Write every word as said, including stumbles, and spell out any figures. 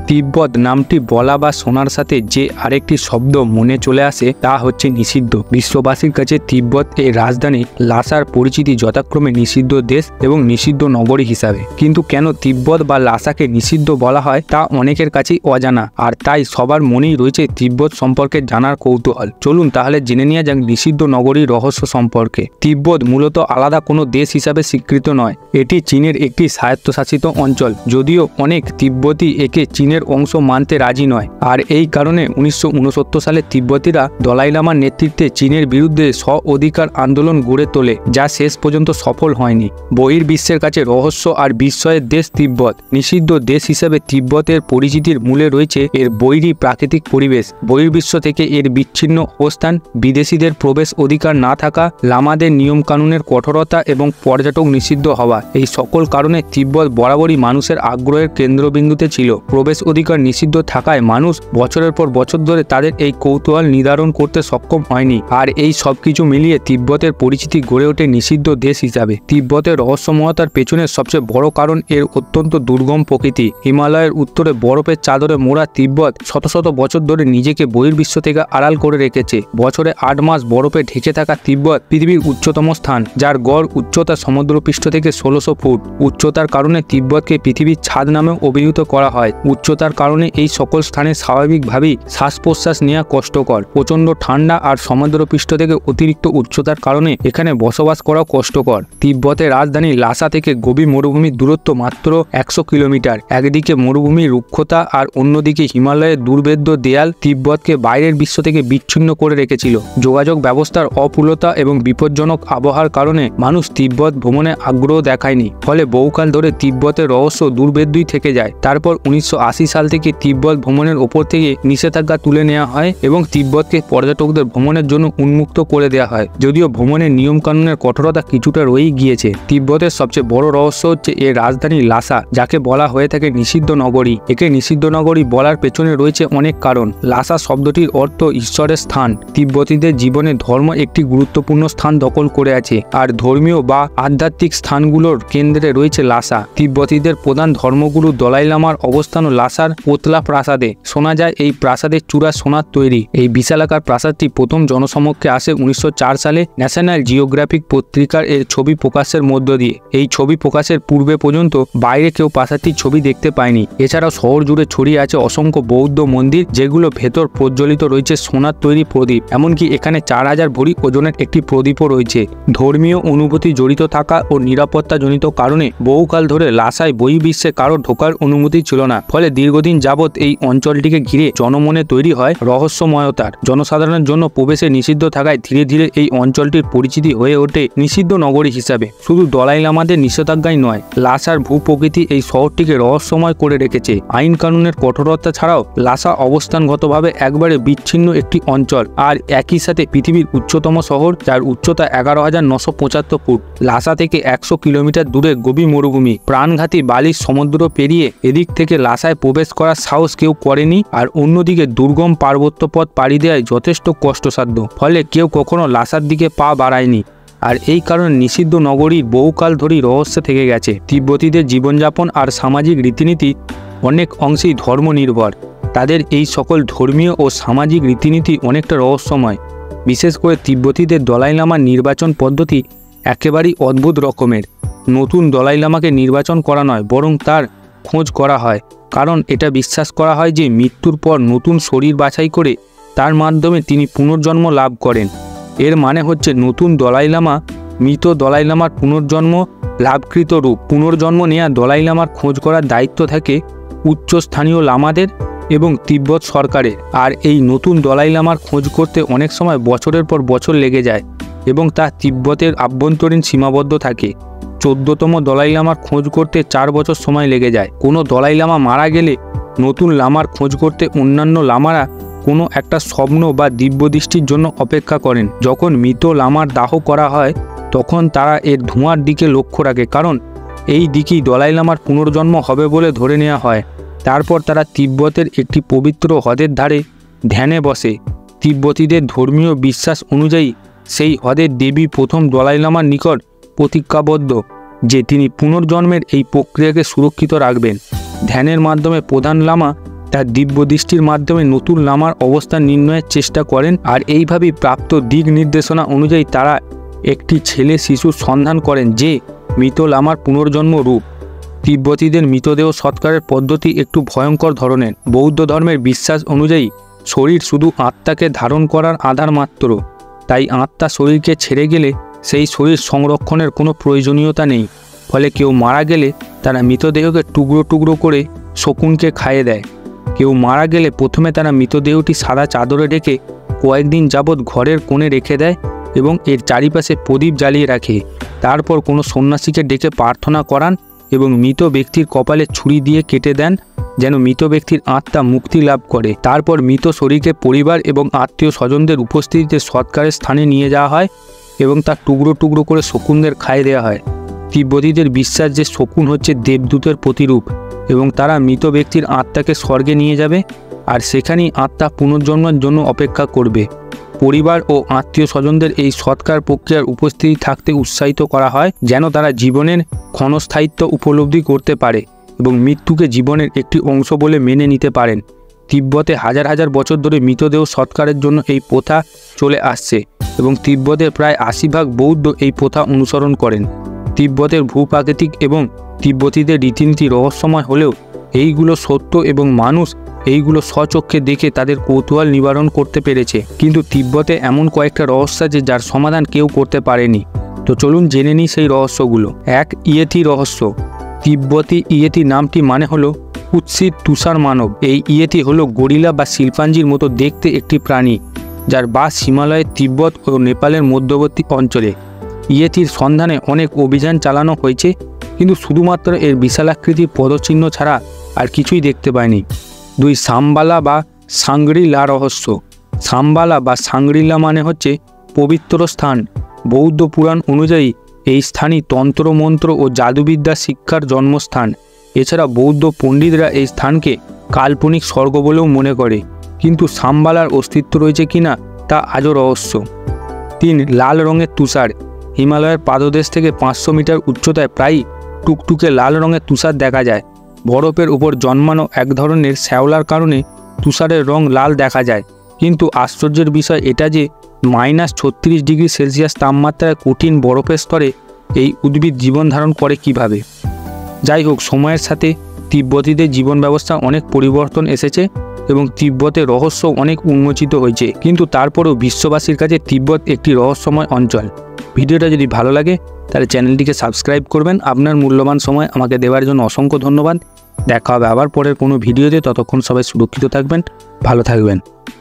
তিব্বত নামটি বলা বা শোনার সাথে যে আরেকটি শব্দ মনে চলে আসে তা হচ্ছে নিষিদ্ধ। বিশ্ববাসীর কাছে তিব্বত এই রাজধানী লাসার পরিচিতি যথাক্রমে নিষিদ্ধ দেশ এবং নিষিদ্ধ নগরী হিসাবে। কিন্তু কেন তিব্বত বা লাসাকে নিষিদ্ধ বলা হয় তা অনেকের কাছেই অজানা, আর তাই সবার মনেই রয়েছে তিব্বত সম্পর্কে জানার কৌতূহল। চলুন তাহলে জেনে নেওয়া যাক নিষিদ্ধ নগরীর রহস্য সম্পর্কে। তিব্বত মূলত আলাদা কোনো দেশ হিসাবে স্বীকৃত নয়, এটি চীনের একটি স্বায়ত্তশাসিত অঞ্চল। যদিও অনেক তিব্বতী একে চীনের অংশ মানতে রাজি নয়, আর এই কারণে উনিশশো উনসত্তর সালে তিব্বতীরা দলাই লামার নেতৃত্বে চীনের বিরুদ্ধে স্ব অধিকার আন্দোলন গড়ে তোলে, যা শেষ পর্যন্ত সফল হয়নি। বহির্বিশ্বের কাছে রহস্য আর বিস্ময়ের দেশ তিব্বত। নিষিদ্ধ দেশ হিসেবে তিব্বতের পরিচিতির মূলে রয়েছে এর বৈরী প্রাকৃতিক পরিবেশ, বহির্বিশ্ব থেকে এর বিচ্ছিন্ন অবস্থান, বিদেশিদের প্রবেশ অধিকার না থাকা, লামাদের নিয়মকানুনের কঠোরতা এবং পর্যটক নিষিদ্ধ হওয়া। এই সকল কারণে তিব্বত বরাবরই মানুষের আগ্রহের কেন্দ্রবিন্দুতে ছিল। প্রবেশ অধিকার নিষিদ্ধ থাকায় মানুষ বছরের পর বছর ধরে তাদের এই কৌতূহল নির্ধারণ করতে সক্ষম হয়নি, আর এই সবকিছু মিলিয়ে তিব্বতের পরিচিতি গড়ে ওঠে নিষিদ্ধ দেশ হিসাবে। তিব্বতের রহস্যময়তার পেছনের সবচেয়ে বড় কারণ এর অত্যন্ত দুর্গম প্রকৃতি। হিমালয়ের উত্তরে বরফের চাদরে মোড়া তিব্বত শত শত বছর ধরে নিজেকে বহির্বিশ্ব থেকে আড়াল করে রেখেছে। বছরে আট মাস বরফে ঢেকে থাকা তিব্বত পৃথিবীর উচ্চতম স্থান, যার গড় উচ্চতা সমুদ্রপৃষ্ঠ থেকে ষোলোশো ফুট। উচ্চতার কারণে তিব্বতকে পৃথিবীর ছাদ নামেও অভিহিত করা হয়। উচ্চতার কারণে এই সকল স্থানে স্বাভাবিকভাবেই শ্বাস প্রশ্বাস নেওয়া কষ্টকর। প্রচণ্ড ঠান্ডা আর সমুদ্রপৃষ্ঠ থেকে অতিরিক্ত উচ্চতার কারণে এখানে বসবাস করাও কষ্টকর। তিব্বতের রাজধানী লাসা থেকে গভীর মরুভূমির দূরত্ব মাত্র একশো কিলোমিটার। একদিকে মরুভূমির রুক্ষতা আর অন্যদিকে হিমালয়ের দুর্ভেদ্য দেয়াল তিব্বতকে বাইরের বিশ্ব থেকে বিচ্ছিন্ন করে রেখেছিল। যোগাযোগ ব্যবস্থার অপূলতা এবং বিপজ্জনক আবহাওয়ার কারণে মানুষ তিব্বত ভ্রমণে আগ্রহ দেখায়নি, ফলে বহুকাল ধরে তিব্বতের রহস্য দুর্ভেদ্যই থেকে যায়। তারপর উনিশশো আশি সাল থেকে তিব্বত ভ্রমণের ওপর থেকে নিষেধাজ্ঞা তুলে নেওয়া হয় এবং তিব্বতকে পর্যটকদের ভ্রমণের জন্য উন্মুক্ত করে দেওয়া হয়। যদিও ভ্রমণের নিয়মকানুনের কঠোরতা কিছুটা রয়েই গিয়েছে। তিব্বতের সবচেয়ে বড় রহস্য হচ্ছে এর রাজধানী লাসা, যাকে বলা হয়ে থাকে নিষিদ্ধ নগরী। একে নিষিদ্ধ নগরী বলার পেছনে রয়েছে অনেক কারণ। লাসা শব্দটির অর্থ ঈশ্বরের স্থান। তিব্বতীদের জীবনে ধর্ম একটি গুরুত্বপূর্ণ স্থান দখল করে আছে, আর ধর্মীয় বা আধ্যাত্মিক স্থানগুলোর কেন্দ্রে রয়েছে লাসা। তিব্বতীদের প্রধান ধর্মগুরু দলাই লামার অবস্থানও লাসার পোতলা প্রাসাদে। শোনা যায় এই প্রাসাদের চূড়া সোনার তৈরি। এই বিশালাকার প্রাসাদটি প্রথম জনসমক্ষে আসে উনিশশো চার সালে ন্যাশনাল জিওগ্রাফিক পত্রিকার এর ছবি প্রকাশের মধ্য দিয়ে। এই ছবি প্রকাশের পূর্বে পর্যন্ত বাইরে কেউ প্রাসাদটির ছবি দেখতে পায়নি। এছাড়াও শহর জুড়ে ছড়িয়ে আছে অসংখ্য বৌদ্ধ মন্দির, যেগুলো ভেতর প্রজ্বলিত রয়েছে সোনার তৈরি প্রদীপ। এমনকি এখানে চার হাজার ভরি ওজনের একটি প্রদীপও রয়েছে। ধর্মীয় অনুভূতি জড়িত থাকা ও নিরাপত্তাজনিত কারণে বহুকাল ধরে লাসায় বহির্বিশ্বে কারো ঢোকার অনুমতি ছিল না, ফলে দীর্ঘদিন যাবৎ এই অঞ্চলটিকে ঘিরে জনমনে তৈরি হয় রহস্যময়তার। জনসাধারণের জন্য প্রবেশে নিষিদ্ধ থাকায় ধীরে ধীরে এই অঞ্চলটির পরিচিতি হয়ে ওঠে নিষিদ্ধ নগরী হিসাবে। শুধু দলাই লামাদের নিষেধাজ্ঞাই নয়, লাসার ভূপ্রকৃতি এই শহরটিকে রহস্যময় করে রেখেছে। আইন কানুনের কঠোরতা ছাড়াও লাসা অবস্থানগতভাবে একবারে বিচ্ছিন্ন একটি অঞ্চল, আর একই সাথে পৃথিবীর উচ্চতম শহর, যার উচ্চতা এগারো হাজার নশো পঁচাত্তর ফুট। লাসা থেকে একশো কিলোমিটার দূরে গভীর মরুভূমি, প্রাণঘাতী বালির সমুদ্র পেরিয়ে এদিক থেকে লাসায় প্রবেশ করার সাহস কেউ করেনি, আর অন্যদিকে দুর্গম পার্বত্য পথ পাড়ি দেওয়ায় যথেষ্ট কষ্টসাধ্য, ফলে কেউ কখনো লাসার দিকে পা বাড়ায়নি। আর এই কারণে নিষিদ্ধ নগরীর বহুকাল ধরেই রহস্য থেকে গেছে। তিব্বতীদের জীবনযাপন আর সামাজিক রীতিনীতি অনেক অংশেই ধর্ম নির্ভর। তাদের এই সকল ধর্মীয় ও সামাজিক রীতিনীতি অনেকটা রহস্যময়। বিশেষ করে তিব্বতীদের দলাই লামার নির্বাচন পদ্ধতি একেবারেই অদ্ভুত রকমের। নতুন দলাই লামাকে নির্বাচন করা নয়, বরং তার খোঁজ করা হয়, কারণ এটা বিশ্বাস করা হয় যে মৃত্যুর পর নতুন শরীর বাছাই করে তার মাধ্যমে তিনি পুনর্জন্ম লাভ করেন। এর মানে হচ্ছে নতুন দলাই লামা মৃত দলাই লামার পুনর্জন্ম লাভকৃত রূপ। পুনর্জন্ম নেওয়া দলাই লামার খোঁজ করার দায়িত্ব থাকে উচ্চস্থানীয় লামাদের এবং তিব্বত সরকারের। আর এই নতুন দলাই লামার খোঁজ করতে অনেক সময় বছরের পর বছর লেগে যায় এবং তা তিব্বতের আভ্যন্তরীণ সীমাবদ্ধ থাকে। চোদ্দতম দলাই লামার খোঁজ করতে চার বছর সময় লেগে যায়। কোনো দলাই লামা মারা গেলে নতুন লামার খোঁজ করতে অন্যান্য লামারা কোনো একটা স্বপ্ন বা দিব্যদৃষ্টির জন্য অপেক্ষা করেন। যখন মৃত লামার দাহ করা হয় তখন তারা এর ধোঁয়ার দিকে লক্ষ্য রাখে, কারণ এই দিকেই দলাই লামার পুনর্জন্ম হবে বলে ধরে নেওয়া হয়। তারপর তারা তিব্বতের একটি পবিত্র হ্রদের ধারে ধ্যানে বসে। তিব্বতীদের ধর্মীয় বিশ্বাস অনুযায়ী সেই হ্রদের দেবী প্রথম দলাই লামার নিকট প্রতিজ্ঞাবদ্ধ যে তিনি পুনর্জন্মের এই প্রক্রিয়াকে সুরক্ষিত রাখবেন। ধ্যানের মাধ্যমে প্রধান লামা তার দিব্য দৃষ্টির মাধ্যমে নতুন লামার অবস্থান নির্ণয়ের চেষ্টা করেন। আর এইভাবেই প্রাপ্ত দিক নির্দেশনা অনুযায়ী তারা একটি ছেলে শিশুর সন্ধান করেন যে মৃত লামার পুনর্জন্ম রূপ। তিব্বতীদের মৃতদেহ সৎকারের পদ্ধতি একটু ভয়ঙ্কর ধরনের। বৌদ্ধ ধর্মের বিশ্বাস অনুযায়ী শরীর শুধু আত্মাকে ধারণ করার আধার মাত্র, তাই আত্মা শরীরকে ছেড়ে গেলে সেই শরীর সংরক্ষণের কোনো প্রয়োজনীয়তা নেই। ফলে কেউ মারা গেলে তারা মৃতদেহকে টুকরো টুকরো করে শকুনকে খাইয়ে দেয়। কেউ মারা গেলে প্রথমে তারা মৃতদেহটি সাদা চাদরে ঢেকে কয়েকদিন যাবৎ ঘরের কোণে রেখে দেয় এবং এর চারিপাশে প্রদীপ জ্বালিয়ে রাখে। তারপর কোনো সন্ন্যাসীকে ডেকে প্রার্থনা করান এবং মৃত ব্যক্তির কপালে ছুরি দিয়ে কেটে দেন যেন মৃত ব্যক্তির আত্মা মুক্তি লাভ করে। তারপর মৃত শরীরকে পরিবার এবং আত্মীয় স্বজনদের উপস্থিতিতে সৎকারের স্থানে নিয়ে যাওয়া হয় এবং তার টুকরো টুকরো করে শকুনদের খাইয়ে দেওয়া হয়। তিব্বতীদের বিশ্বাস যে শকুন হচ্ছে দেবদূতের প্রতিরূপ এবং তারা মৃত ব্যক্তির আত্মাকে স্বর্গে নিয়ে যাবে আর সেখানেই আত্মা পুনর্জন্মের জন্য অপেক্ষা করবে। পরিবার ও আত্মীয় স্বজনদের এই সৎকার প্রক্রিয়ার উপস্থিতি থাকতে উৎসাহিত করা হয় যেন তারা জীবনের ক্ষণস্থায়িত্ব উপলব্ধি করতে পারে এবং মৃত্যুকে জীবনের একটি অংশ বলে মেনে নিতে পারেন। তিব্বতে হাজার হাজার বছর ধরে মৃতদেহ সৎকারের জন্য এই প্রথা চলে আসছে এবং তিব্বতের প্রায় আশি ভাগ বৌদ্ধ এই প্রথা অনুসরণ করেন। তিব্বতের ভূপ্রাকৃতিক এবং তিব্বতীদের রীতিনীতি রহস্যময় হলেও এইগুলো সত্য এবং মানুষ এইগুলো স্বচক্ষে দেখে তাদের কৌতূহল নিবারণ করতে পেরেছে। কিন্তু তিব্বতে এমন কয়েকটা রহস্য আছে যার সমাধান কেউ করতে পারেনি। তো চলুন জেনে নিই সেই রহস্যগুলো। এক, ইয়েতি রহস্য। তিব্বতী ইয়েতি নামটি মানে হলো কুৎসিত তুষার মানব। এই ইয়েতি হলো গরিলা বা শিল্পাঞ্জির মতো দেখতে একটি প্রাণী যার বাস হিমালয়ের তিব্বত ও নেপালের মধ্যবর্তী অঞ্চলে। ইয়েতির সন্ধানে অনেক অভিযান চালানো হয়েছে কিন্তু শুধুমাত্র এর বিশালাকৃতির পদচিহ্ন ছাড়া আর কিছুই দেখতে পায়নি। দুই, সাম্বালা বা সাংগ্রিলা রহস্য। সাম্বালা বা সাংগ্রিলা মানে হচ্ছে পবিত্র স্থান। বৌদ্ধ পুরাণ অনুযায়ী এই স্থানই তন্ত্রমন্ত্র ও জাদুবিদ্যা শিক্ষার জন্মস্থান। এছাড়া বৌদ্ধ পণ্ডিতরা এই স্থানকে কাল্পনিক স্বর্গ বলেও মনে করে, কিন্তু সাম্বালার অস্তিত্ব রয়েছে কিনা তা আজও রহস্য। তিন, লাল রঙের তুষার। হিমালয়ের পাদদেশ থেকে পাঁচশো মিটার উচ্চতায় প্রায় টুকটুকে লাল রঙের তুষার দেখা যায়। বরফের উপর জন্মানো এক ধরনের শ্যাওলার কারণে তুষারের রং লাল দেখা যায়। কিন্তু আশ্চর্যের বিষয় এটা যে মাইনাস ছত্রিশ ডিগ্রি সেলসিয়াস তাপমাত্রায় কঠিন বরফের স্তরে এই উদ্ভিদ জীবন ধারণ করে কিভাবে। যাই হোক, সময়ের সাথে তিব্বতীদের জীবন ব্যবস্থা অনেক পরিবর্তন এসেছে এবং তিব্বতের রহস্য অনেক উন্মোচিত হয়েছে, কিন্তু তারপরেও বিশ্ববাসীর কাছে তিব্বত একটি রহস্যময় অঞ্চল। ভিডিওটা যদি ভালো লাগে তাহলে চ্যানেলটিকে সাবস্ক্রাইব করবেন। আপনার মূল্যবান সময় আমাকে দেওয়ার জন্য অসংখ্য ধন্যবাদ। দেখা হবে আবার পরের কোনো ভিডিওতে। ততক্ষণ সবাই সুরক্ষিত থাকবেন, ভালো থাকবেন।